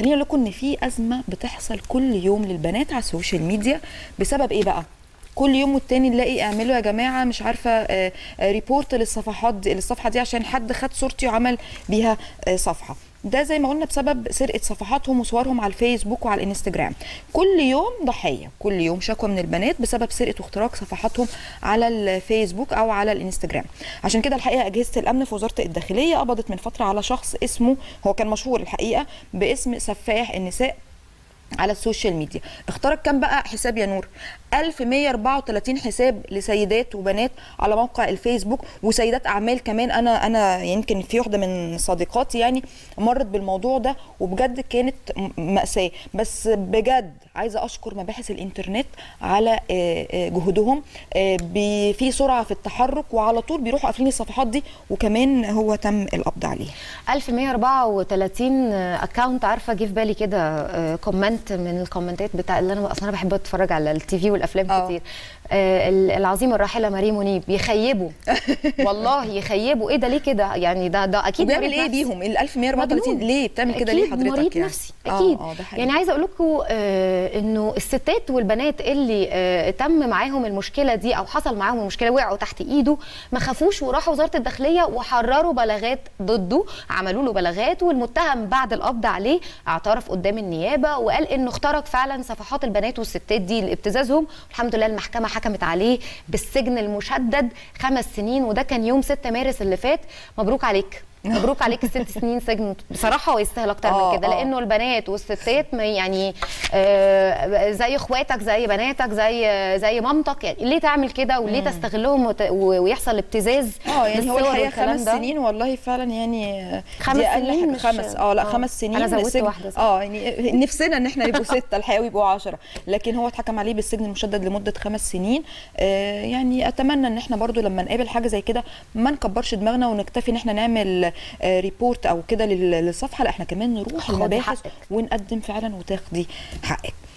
خليني اقول لكم ان في ازمه بتحصل كل يوم للبنات على السوشيال ميديا. بسبب ايه بقى؟ كل يوم والتاني نلاقي اعملوا يا جماعه مش عارفه ريبورت للصفحات دي، للصفحه دي عشان حد خد صورتي وعمل بيها صفحه. ده زي ما قلنا بسبب سرقه صفحاتهم وصورهم على الفيسبوك وعلى الانستجرام. كل يوم ضحيه، كل يوم شكوى من البنات بسبب سرقه واختراق صفحاتهم على الفيسبوك او على الانستجرام. عشان كده الحقيقه اجهزه الامن في وزاره الداخليه قبضت من فتره على شخص اسمه، هو كان مشهور الحقيقه باسم سفاح النساء على السوشيال ميديا. اخترق كام بقى حساب يا نور؟ 1134 حساب لسيدات وبنات على موقع الفيسبوك وسيدات اعمال كمان. انا يمكن في واحده من صديقاتي يعني مرت بالموضوع ده وبجد كانت مأساة. بس بجد عايزه اشكر مباحث الانترنت على جهودهم، في سرعه في التحرك وعلى طول بيروحوا قافلين الصفحات دي، وكمان هو تم القبض عليه. 1134 اكونت. عارفه جه في بالي كده كومنت من الكومنتات بتاع اللي انا اصلا بحب اتفرج على التي في والافلام كتير. العظيمه الراحله ماري منيب يخيبوا والله يخيبوا. ايه ده ليه كده يعني؟ ده اكيد بيعمل ايه بيهم ال 1134 ليه بتعمل كده ليه حضرتك؟ مريض يعني نفسي اكيد. يعني عايزه اقول لكم انه الستات والبنات اللي تم معاهم المشكله دي او حصل معاهم المشكله وقعوا تحت ايده ما خافوش وراحوا وزاره الداخليه وحرروا بلاغات ضده، عملوا له بلاغات، والمتهم بعد القبض عليه اعترف قدام النيابه وقال انه اخترق فعلا صفحات البنات والستات دي لابتزازهم. الحمد لله المحكمه حكمت عليه بالسجن المشدد 5 سنين، وده كان يوم 6 مارس اللي فات. مبروك عليك، مبروك عليك ال6 سنين سجن. بصراحه هو يستاهل اكتر من كده، لانه البنات والستات يعني زي اخواتك زي بناتك زي مامتك. يعني ليه تعمل كده وليه تستغلهم ويحصل ابتزاز؟ يعني هو الحقيقه 5 سنين والله فعلا يعني 5 سنين مش 5 سنين. انا زودت واحده يعني نفسنا ان احنا يبقوا 6 الحقيقه ويبقوا 10، لكن هو اتحكم عليه بالسجن المشدد لمده 5 سنين. يعني اتمنى ان احنا برضو لما نقابل حاجه زي كده ما نكبرش دماغنا ونكتفي ان احنا نعمل ريبورت او كده للصفحه، لا احنا كمان نروح المباحث ونقدم فعلا وتاخدي حقك.